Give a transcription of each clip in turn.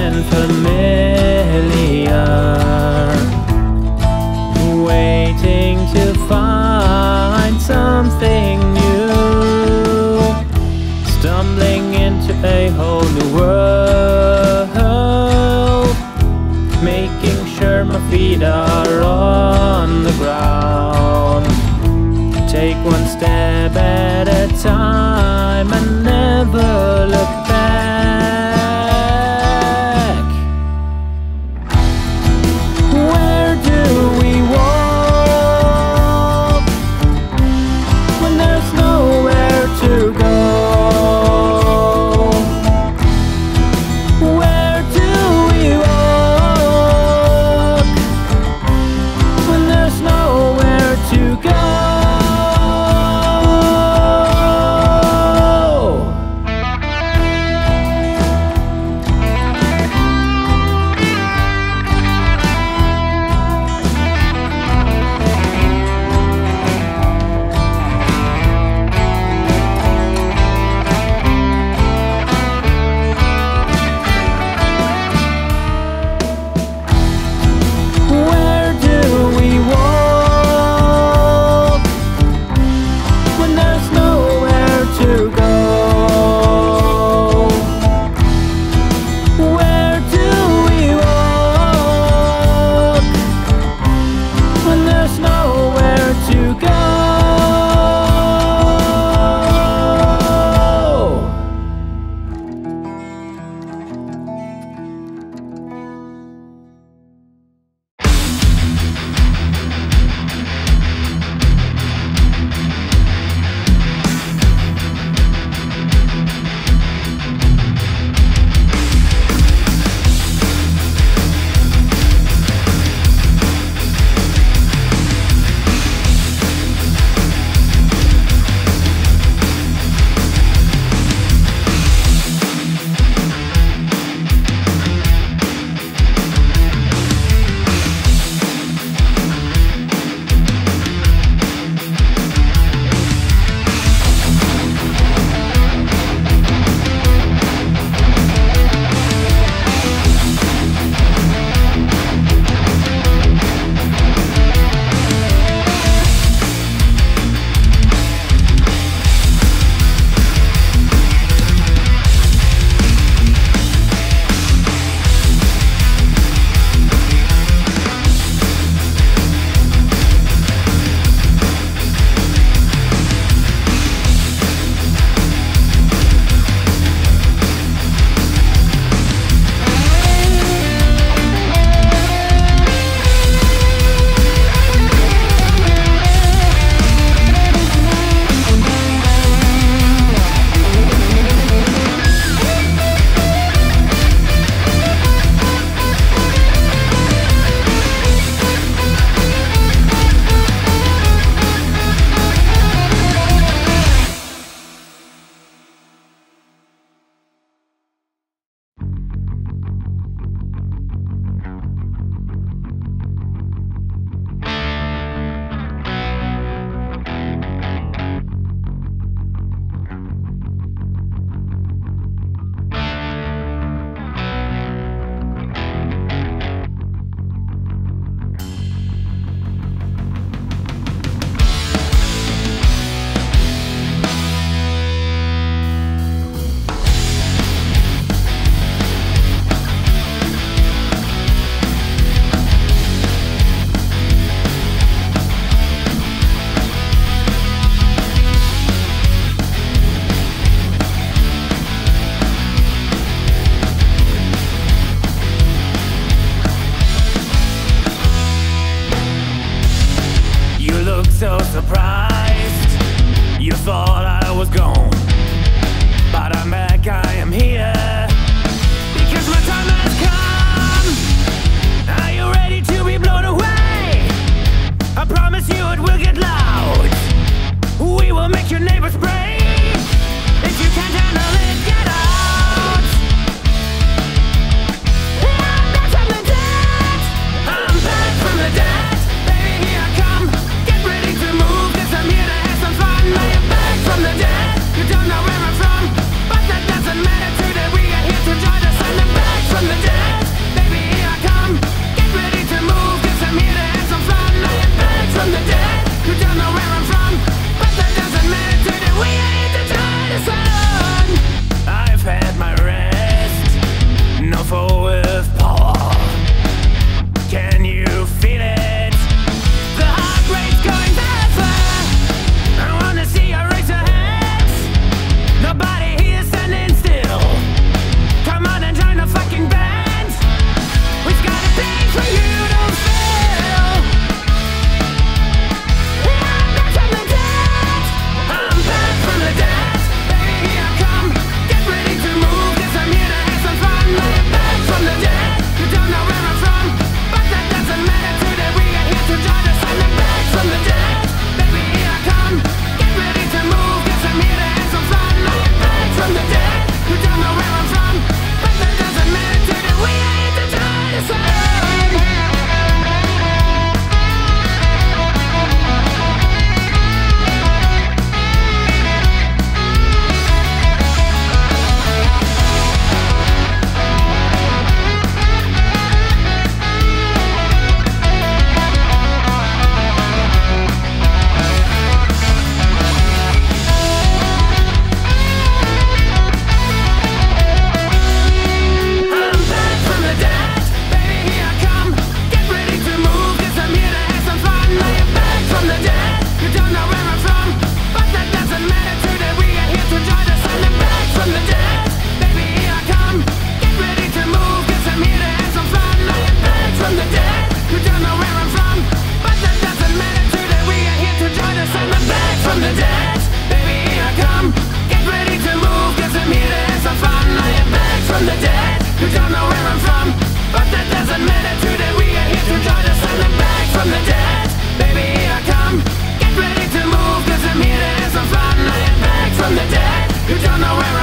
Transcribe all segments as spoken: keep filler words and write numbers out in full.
and familiar, waiting to find something new, stumbling into a whole new world, making sure my feet are on the ground. Take one step at a time and never look back. Where do we walk when there's nowhere to go? Where do we walk when there's nowhere to go?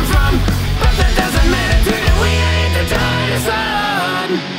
come from, but that doesn't matter to you. We ain't the dinosaurs.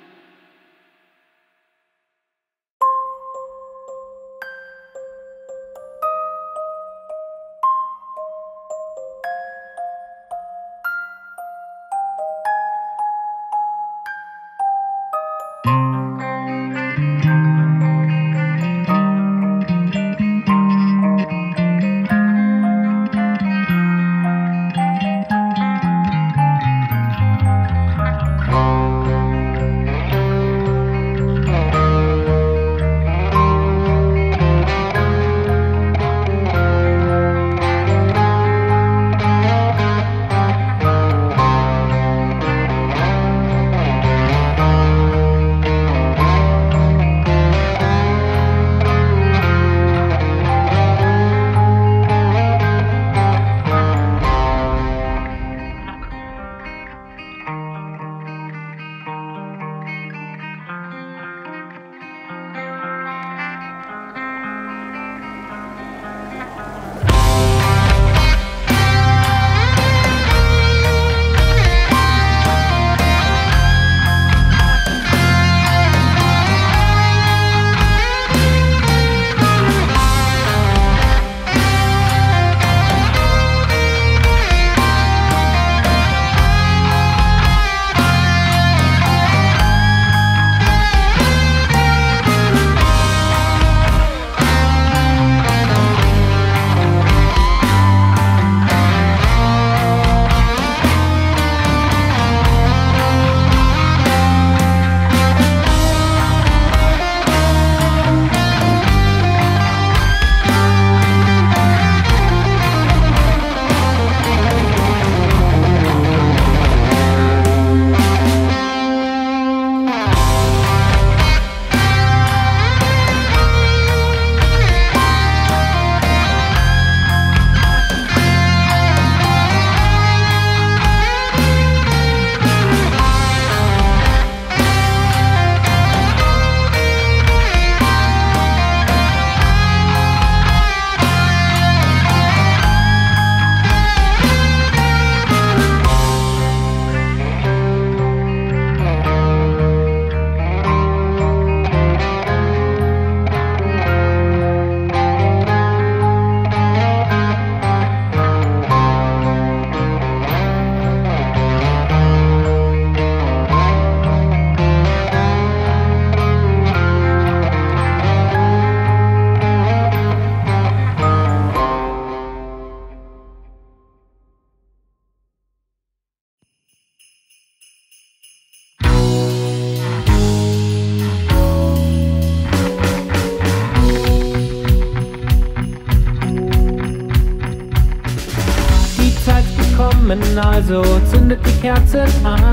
Also zündet die Kerzen an,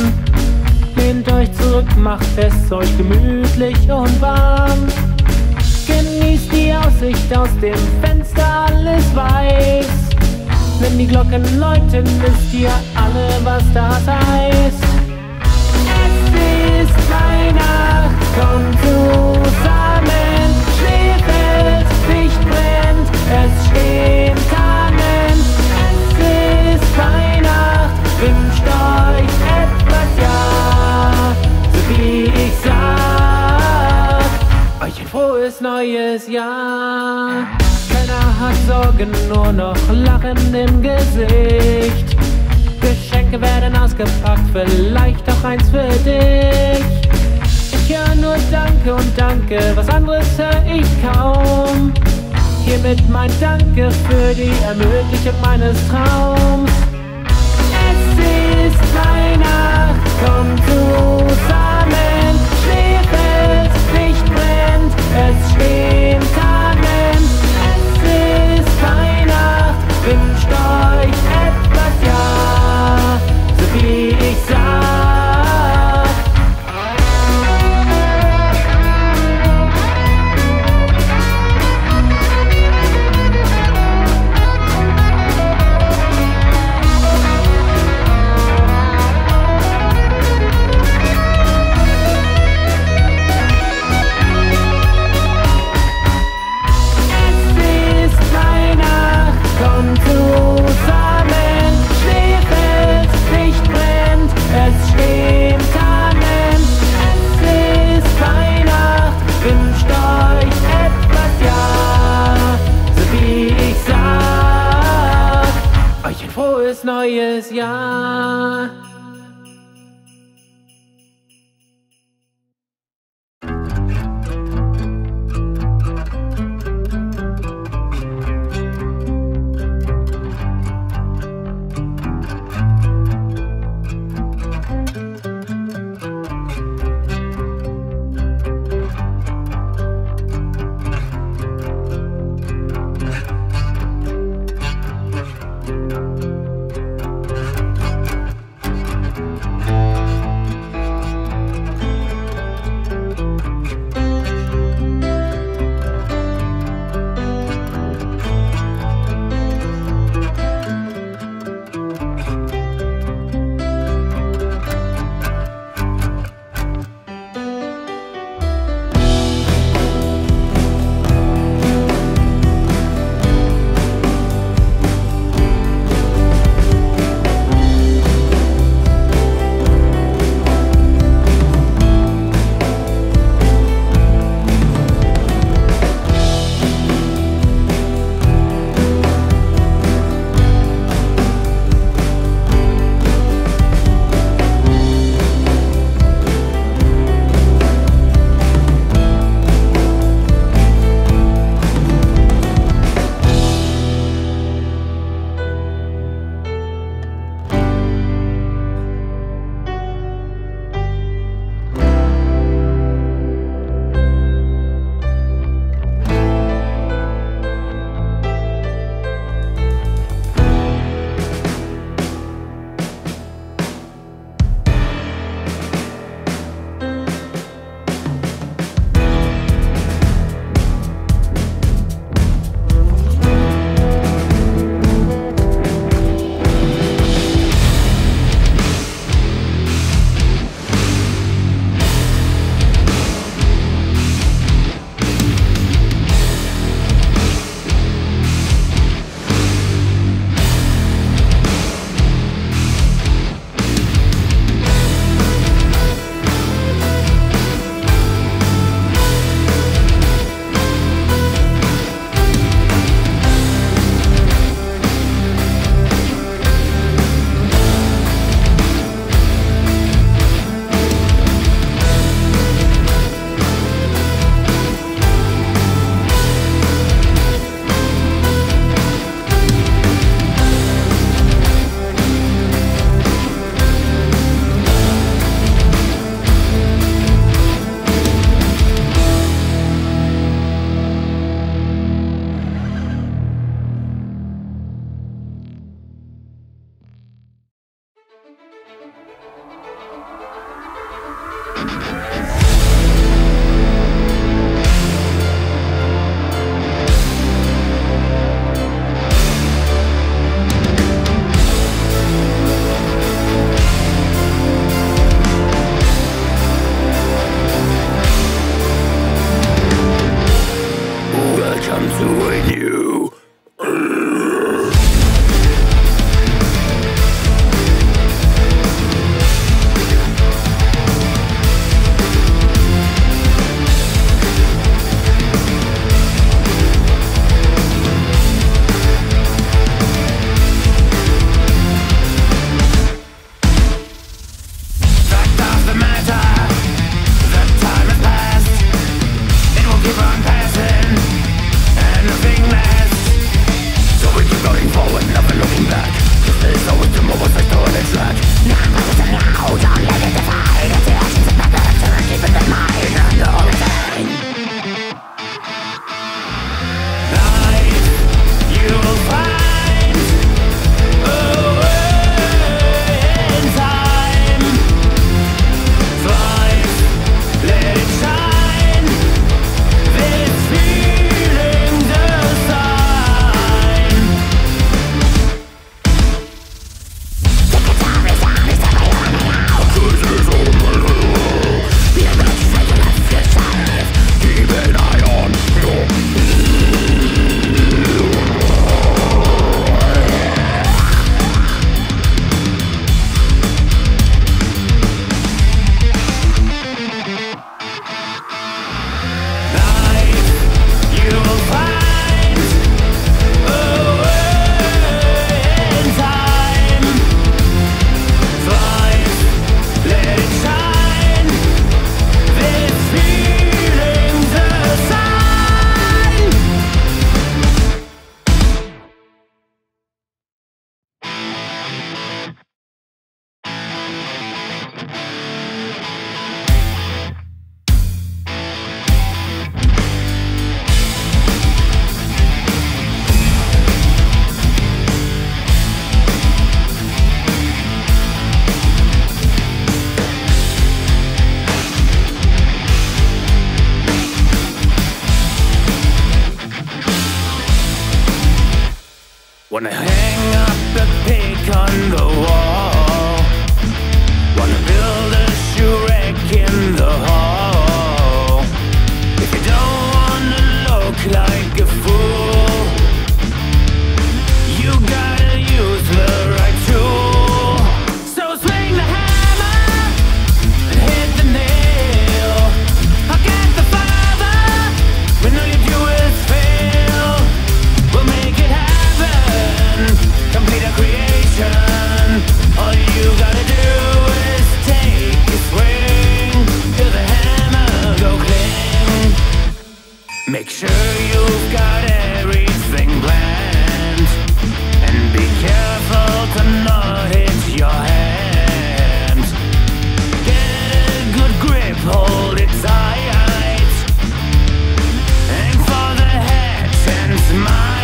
lehnt euch zurück, macht es euch gemütlich und warm. Genießt die Aussicht aus dem Fenster, alles weiß. Wenn die Glocken läuten, wisst ihr alle, was das heißt. Es ist Weihnacht, kommt zusammen, Schnee fällt, Licht brennt, es stehen Tannen. Es ist Weihnacht, wünscht euch etwas, ja, so wie ich sag, euch ein frohes neues Jahr. Keiner hat Sorgen, nur noch Lachen im Gesicht. Geschenke werden ausgepackt, vielleicht auch eins für dich. Ich höre nur Danke und Danke, was anderes höre ich kaum. Hiermit mein Danke für die Ermöglichung meines Traums. Es ist Weihnacht, kommt zusammen, Schnee fällt, Licht brennt, es stehen Tannen. Es ist Weihnacht, wünscht euch etwas, ja, so wie ich sag. neues Jahr. Wanna hang up a pic on the wall, wanna build a shoe rack in the hall. If you don't wanna look like a fool, you gotta use the right tool. So swing the hammer and hit the nail. I'll get the father when all you do is fail. We'll make it happen, complete a creation. All you gotta do is take a swing till the hammer go cling. Make sure you've got everything planned, and be careful to not hit your hand. Get a good grip, hold it tight, aim for the hedge and smite.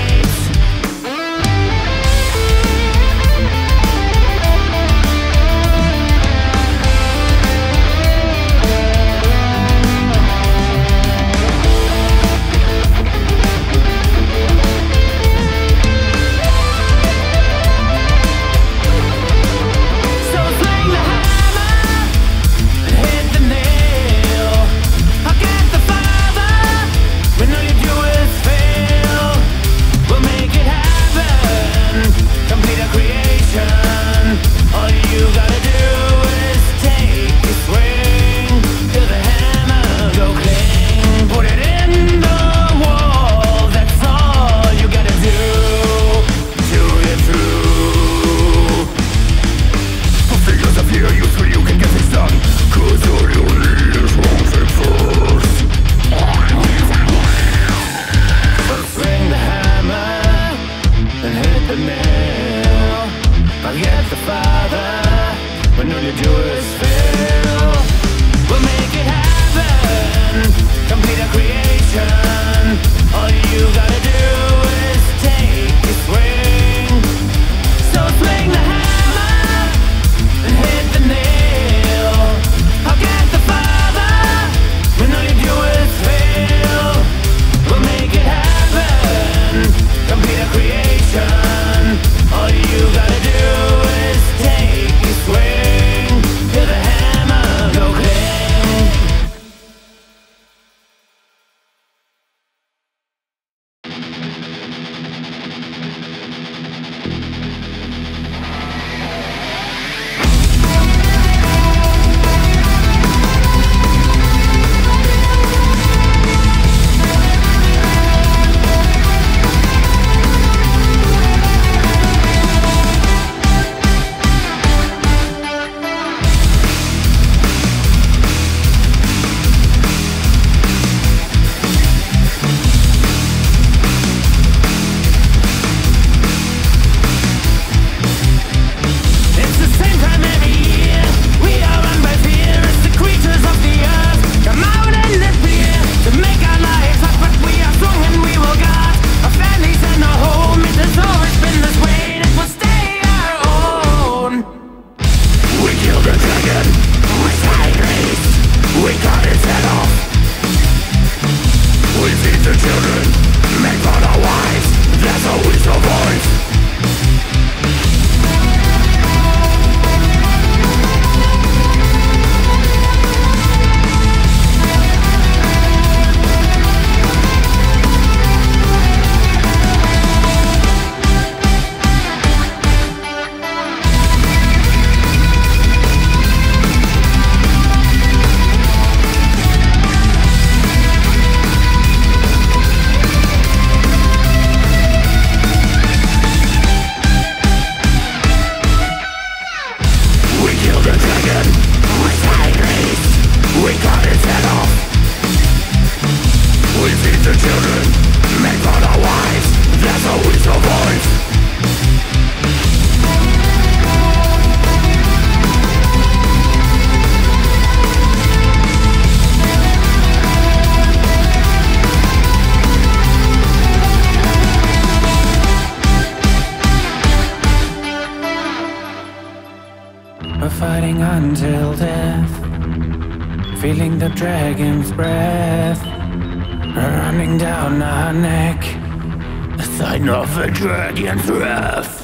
fighting until death, feeling the dragon's breath running down our neck. Sign of a dragon's wrath.